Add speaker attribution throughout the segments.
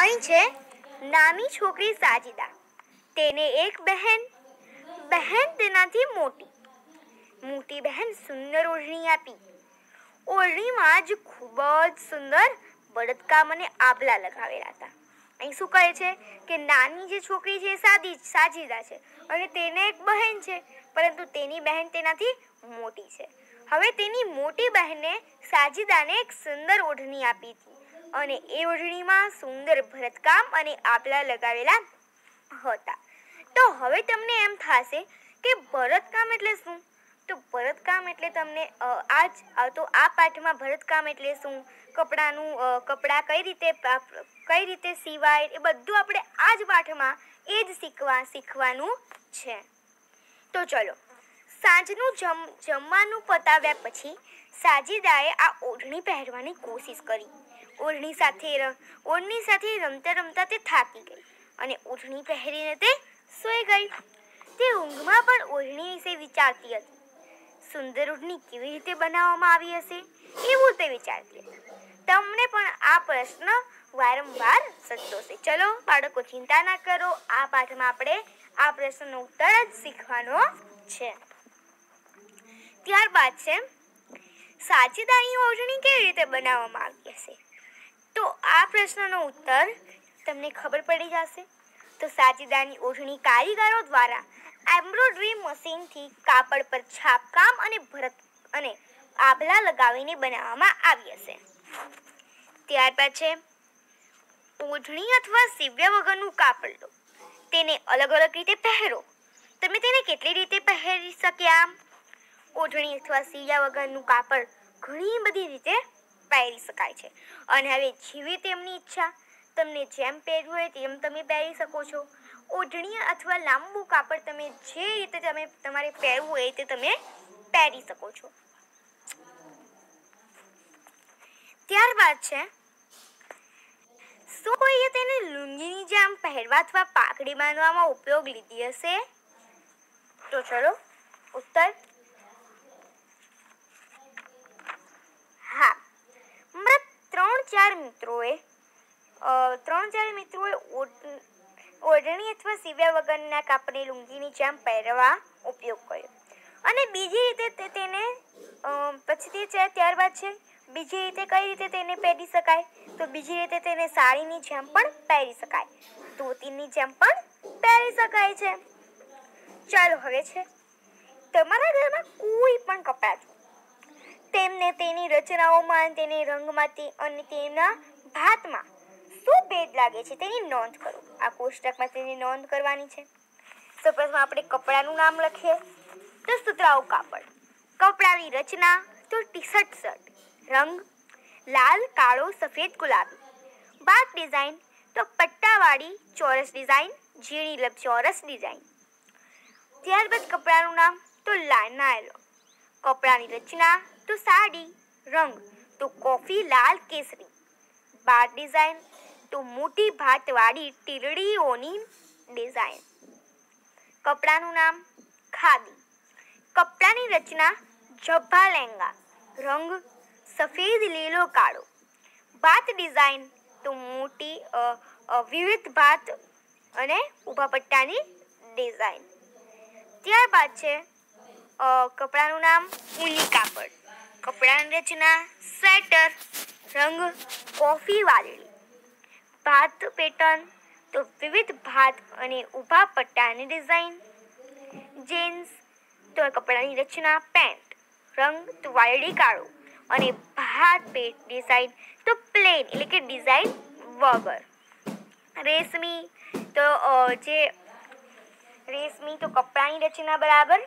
Speaker 1: અહીં છે નાની છોકરી સાજીદા. તેને એક બહેન તેનાથી મોટી બહેન સુંદર ઓઢણી આપી. ઓઢણીમાં જ ખૂબ જ સુંદર ભરતકામ અને આભલા લગાવેલા હતા. અહીં શું કહે છે કે નાની જે છોકરી છે સાજીદા છે અને તેને એક બહેન છે, પરંતુ તેની બહેન તેનાથી મોટી છે. હવે તેની મોટી બહેને સાજીદાને એક સુંદર ઓઢણી આપી હતી અને એ ઓઢણીમાં સુંદર ભરતકામ અને આભલા લગાવેલા હતા. તો હવે તમને એમ થશે કે ભરતકામ એટલે શું? તો ભરતકામ એટલે તમને આ પાઠમાં ભરતકામ એટલે શું, કપડાં કઈ રીતે સીવાય, એ બધું આપણે આ જ પાઠમાં એ જ શીખવાનું છે. તો ચલો, સાંજનું જમવાનું પતાવ્યા પછી સાજીદાએ આ ઓઢણી પહેરવાની કોશિશ કરી. ઓઢણી સાથે રમતા રમતા તે થાકી ગઈ અને ઓઢણી પહેરીને તે સૂઈ ગઈ. તે ઊંઘમાં પણ ઓઢણી વિશે વિચારતી હતી. સુંદર ઓઢણી કેવી રીતે બનાવવામાં આવી હશે એવું તે વિચારતી હતી. તમને પણ આ પ્રશ્ન વારંવાર સતાવતો હશે. ચલો બાળકો, ચિંતા ના કરો, આ પાઠમાં આપણે આ પ્રશ્નનો ઉત્તર જ શીખવાનો છે. ત્યારબાદ છે સાજીદાની ઓઢણી કેવી રીતે બનાવવામાં આવી હશે. તો આ પ્રશ્નનો ઉત્તર તમને ખબર પડી જશે. તો સાજીદાની ઓઢણી કારીગરો દ્વારા એમ્બ્રોઇડરી મશીનથી કાપડ પર છાપકામ અને ભરત અને આભલા લગાવીને બનાવવામાં આવી હશે. ત્યારબાદ છે ઓઢણી અથવા સીવ્યા વગરનું કાપડ લો, તેને અલગ અલગ રીતે પહેરો. તમે તેને કેટલી રીતે પહેરી શક્યા? ઓઢણી અથવા સીવ્યા વગરનું કાપડ ઘણી બધી રીતે પહેરી શકાય છે અને હવે જેવી તેમની ઈચ્છા, તમને જેમ પહેરવું હોય તેમ તમે પહેરી શકો છો. ઓઢણી અથવા લાંબુ કાપડ તમે જે રીતે તમારે પહેરવું હોય તે તમે પહેરી શકો છો. ત્યારબાદ છે શું કોઈએ તેને લુંગીની જેમ પહેરવા અથવા પાઘડી બાંધવામાં ઉપયોગ લીધી હશે? તો ચલો ઉત્તર હા. મારા ત્રણ ચાર મિત્રોએ ઓઢણી અથવા સીવ્યા વગરના કાપડની લુંગીની જેમ પહેરવા ઉપયોગ કર્યો. અને બીજી રીતે તેને ત્યારબાદ છે બીજી રીતે કઈ રીતે તેને પહેરી શકાય? તો બીજી રીતે તેને સાડીની જેમ પણ પહેરી શકાય, ધોતીની જેમ પણ પહેરી શકાય છે. ચાલો હવે છે તમારા ઘરમાં કોઈ પણ કપડાં તેમને તેની રચનાઓમાં, તેની રંગમાંથી અને તેના ભાતમાં શું ભેદ લાગે છે તેની નોંધ કરો. આ કોષ્ટકમાં તેની નોંધ કરવાની છે. સૌપ્રથમ આપણે કપડાનું નામ લખીએ તો સુતરાઉ કાપડ. કપડાની રચના તો ટી-શર્ટ, રંગ લાલ, કાળો, સફેદ, ગુલાબી. ભાત ડિઝાઇન તો પટ્ટાવાળી ચોરસ ડિઝાઇન, ઝીણી લંબચોરસ ડિઝાઇન. ત્યારબાદ કપડાનું નામ તો નાયલોન. કપડાની રચના તો સાડી, રંગ તો કોફી, લાલ, કેસરી. ભાત ડિઝાઇન તો મોટી ભાતવાળી ટીલડીઓની ડિઝાઇન. કપડાનું નામ ખાદી. કપડાની રચના ઝભ્ભા લેંગા, રંગ સફેદ, લીલો, કાળો. ભાત ડિઝાઇન તો મોટી વિવિધ ભાત અને ઊભા પટ્ટાની ડિઝાઇન. ત્યારબાદ છે કપડાનું નામ ઊની કાપડ. કપડાની રચના સ્વેટર, રંગ કોફી, વાદળી. ભાત પેટર્ન તો વિવિધ ભાત અને ઊભા પટ્ટાની ડિઝાઇન. જીન્સ તો કપડાની રચના પેન્ટ, રંગ તો વાદળી, કાળો અને ભાત પેટ ડિઝાઇન તો પ્લેન એટલે કે ડિઝાઇન વગર. રેશમી તો કપડાની રચના બરાબર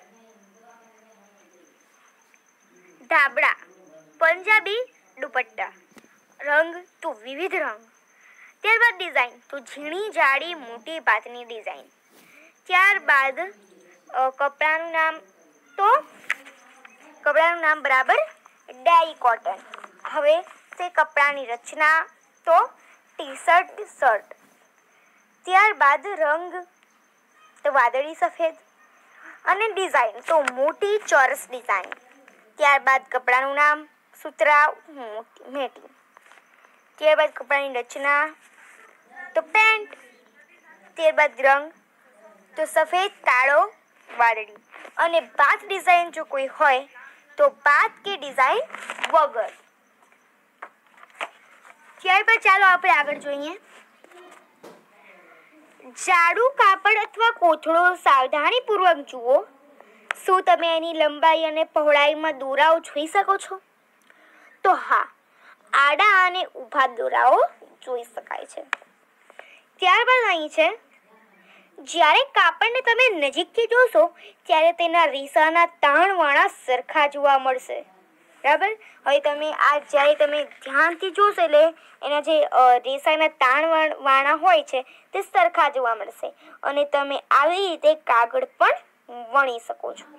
Speaker 1: ધાબળા, પંજાબી દુપટ્ટા, રંગ તો વિવિધ રંગ. ત્યારબાદ ડિઝાઇન તો ઝીણી, જાડી, મોટી ભાતની ડિઝાઇન. ત્યારબાદ કપડાનું નામ બરાબર ડેરી કોટન. હવે તે કપડાની રચના તો ટી-શર્ટ, શર્ટ. ત્યારબાદ રંગ તો વાદળી, સફેદ અને ડિઝાઇન તો મોટી ચોરસ ડિઝાઇન. ત્યારબાદ કપડાનું નામ સુતરાઉ મેટી. ત્યારબાદ કપડાની રચના તો પેન્ટ. ત્યારબાદ રંગ તો સફેદ, કાળો, વાદળી. અને ભાત ડિઝાઇન જો કોઈ હોય તો ભાત કે ડિઝાઇન વગર. ત્યારબાદ ચાલો આપણે આગળ જોઈએ. જાડું કાપડ અથવા કોથળો સાવધાનીપૂર્વક જુઓ. શું તમે એની લંબાઈ અને પહોળાઈમાં દોરાઓ જોઈ શકો છો? તો હા, આડા અને ઊભા દોરાઓ જોઈ શકાય છે. ત્યારબાદ અહીં છે, જ્યારે કાપડને તમે નજીકથી જોશો ત્યારે તેના રેસાના તાણવાળા સરખા જોવા મળશે. બરાબર. હવે જ્યારે તમે ધ્યાનથી જોશો એટલે એના જે રેસાના તાણવાળા હોય છે તે સરખા જોવા મળશે અને તમે આવી રીતે કાગળ પણ વણી શકો છો.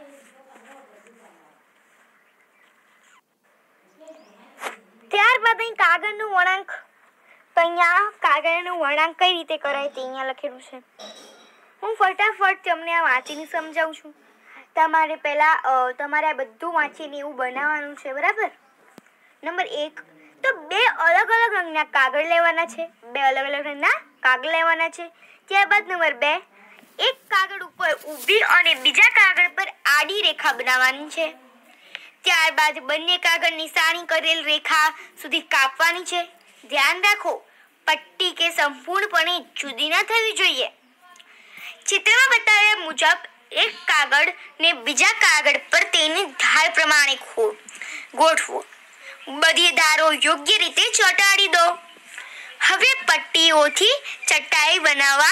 Speaker 1: ત્યારબાદ અહીં કાગળનું વળાંક. તો અહીંયા કાગળનું વળાંક કઈ રીતે કરાય તે અહીંયા લખેલું છે. હું ફટાફટ તમને આ વાંચીને સમજાવું છું. તમારે તમારે આ બધું વાંચીને એવું બનાવવાનું છે. બરાબર. નંબર 1, તો 2 અલગ અલગ રંગના કાગળ લેવાના છે. 2 અલગ અલગ રંગના કાગળ લેવાના છે. ત્યારબાદ નંબર 2, એક કાગળ ઉપર ઊભી અને બીજા કાગળ પર આડી રેખા બનાવવાની છે. ત્યારબાદ બંને કાગળની સાણી કરેલ રેખા સુધી કાપવાની છે. ધ્યાન રાખો, પટ્ટી કે સંપૂર્ણપણે જુદી ન થવી જોઈએ. ચિત્રમાં બતાવ્યા મુજબ એક કાગળ ને બીજા કાગળ પર તેની ધાર પ્રમાણે ગોઠવો. બધી ધારો યોગ્ય રીતે ચોંટાડી દો. હવે પટ્ટીઓથી ચટાઈ બનાવવા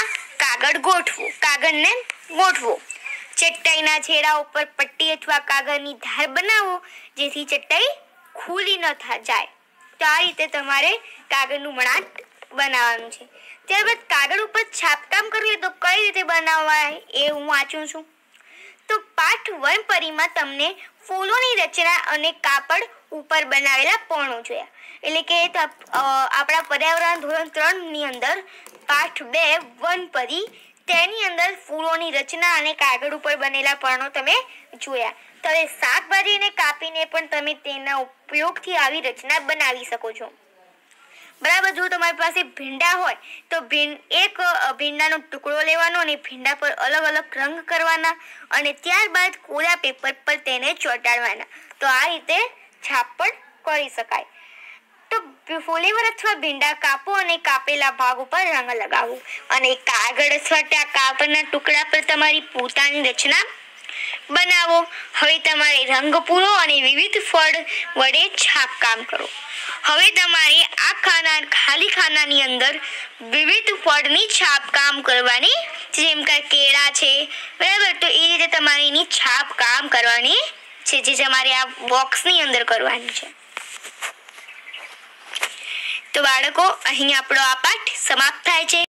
Speaker 1: કાગળને ગોઠવો. ચટાઈના છેડા ઉપર પટ્ટી અથવા કાગળની ધાર બનાવો જેથી ચટાઈ ખુલ્લી ન જાય. તો આ રીતે તમારે કાગળનું વળાંક બનાવવાનું છે. ત્યારબાદ કાગળ ઉપર છાપકામ કરવું તો કઈ રીતે બનાવવાય એ હું વાંચું છું. તો પાઠ 1 પરીમાં તમને ફૂલોની રચના અને કાપડ ઉપર બનાવેલા પર્ણો જોયા. એટલે કે આપણા પર્યાવરણ ધોરણ 3 ની અંદર પાઠ 2 1 પરી તેની અંદર ફૂલોની રચના અને કાગળ ઉપર બનેલા પર્ણો તમે જોયા. તો હવે શાકભાજીને કાપીને પણ તમે તેના ઉપયોગથી આવી રચના બનાવી શકો છો. બરાબર. જો તમારી પાસે ભીંડા હોય તો એક ભીંડાનો ટુકડો લેવાનો અને ભીંડા પર અલગ અલગ રંગ કરવાના અને ત્યારબાદ કોરા પેપર પર તેને ચોંટાડવાના. તો આ રીતે છાપ પણ કરી શકાય. તો ફોલીવર અથવા ભીંડા કાપો અને કાપેલા ભાગ ઉપર રંગ લગાવો અને કાગળ અથવા કાપડના ટુકડા પર તમારી પોતાની રચના બનાવો. હવે તમારે રંગ પૂરો અને વિવિધ ફળ વડે છાપકામ કરો. હવે તમારે આ ખાલી ખાનાની અંદર વિવિધ ફળની છાપકામ કરવાની, જેમ કે કેળા છે. બરાબર. તો એ રીતે તમારે એની છાપકામ કરવાની છે, જે તમારે આ બોક્સની અંદર કરવાની છે. તો બાળકો, અહીં આપણો આ પાઠ સમાપ્ત થાય છે.